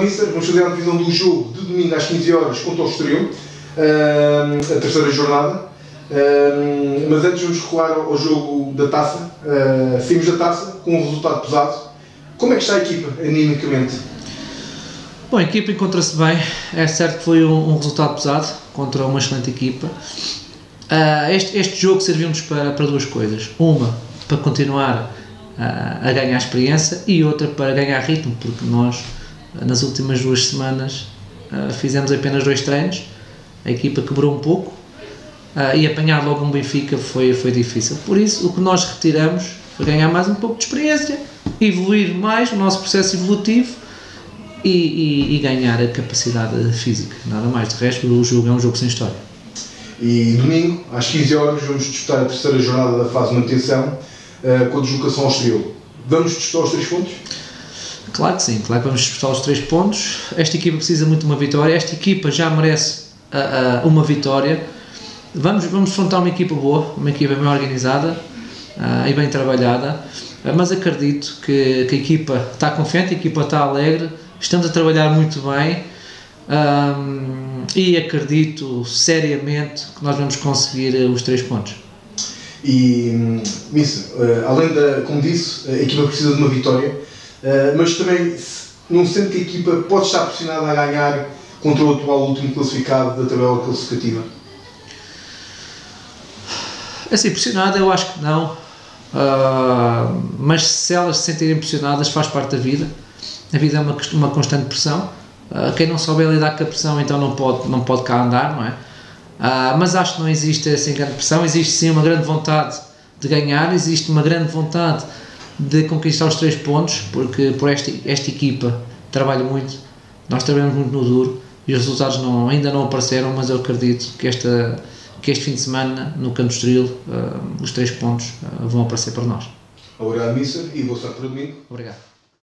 Mister, vamos fazer a divisão do jogo de domingo às 15 horas contra o Estoril, a terceira jornada. Mas antes vamos recuar ao jogo da taça. Saímos da taça com um resultado pesado. Como é que está a equipa, animicamente? Bom, a equipa encontra-se bem. É certo que foi um resultado pesado contra uma excelente equipa. Este jogo serviu-nos para duas coisas. Uma, para continuar a ganhar experiência, e outra, para ganhar ritmo, porque nós, nas últimas 2 semanas, fizemos apenas 2 treinos. A equipa quebrou um pouco, e apanhar logo um Benfica foi difícil. Por isso, o que nós retiramos foi ganhar mais um pouco de experiência, evoluir mais o nosso processo evolutivo e ganhar a capacidade física. Nada mais. De resto, o jogo é um jogo sem história. E domingo, às 15 horas, vamos disputar a terceira jornada da fase de manutenção com a deslocação ao Estoril. Vamos disputar os 3 pontos? Claro que sim, claro que vamos disputar os 3 pontos. Esta equipa precisa muito de uma vitória. Esta equipa já merece uma vitória. Vamos enfrentar uma equipa boa, uma equipa bem organizada e bem trabalhada, mas acredito que a equipa está confiante, a equipa está alegre, estamos a trabalhar muito bem, e acredito seriamente que nós vamos conseguir os 3 pontos. E, além como disse, a equipa precisa de uma vitória, mas também não sente que a equipa pode estar pressionada a ganhar contra o atual último classificado da tabela classificativa? Assim, pressionada eu acho que não, mas se elas se sentirem pressionadas, faz parte da vida. A vida é uma constante pressão. Quem não souber lidar com a pressão, então não pode cá andar, não é? Mas acho que não existe assim grande pressão. Existe sim uma grande vontade de ganhar, existe uma grande vontade de conquistar os 3 pontos, porque esta equipa trabalha muito, nós trabalhamos muito no duro e os resultados ainda não apareceram, mas eu acredito que este fim de semana, no Campo do Estoril, os 3 pontos vão aparecer para nós. Obrigado, Mister, e boa sorte para domingo. Obrigado.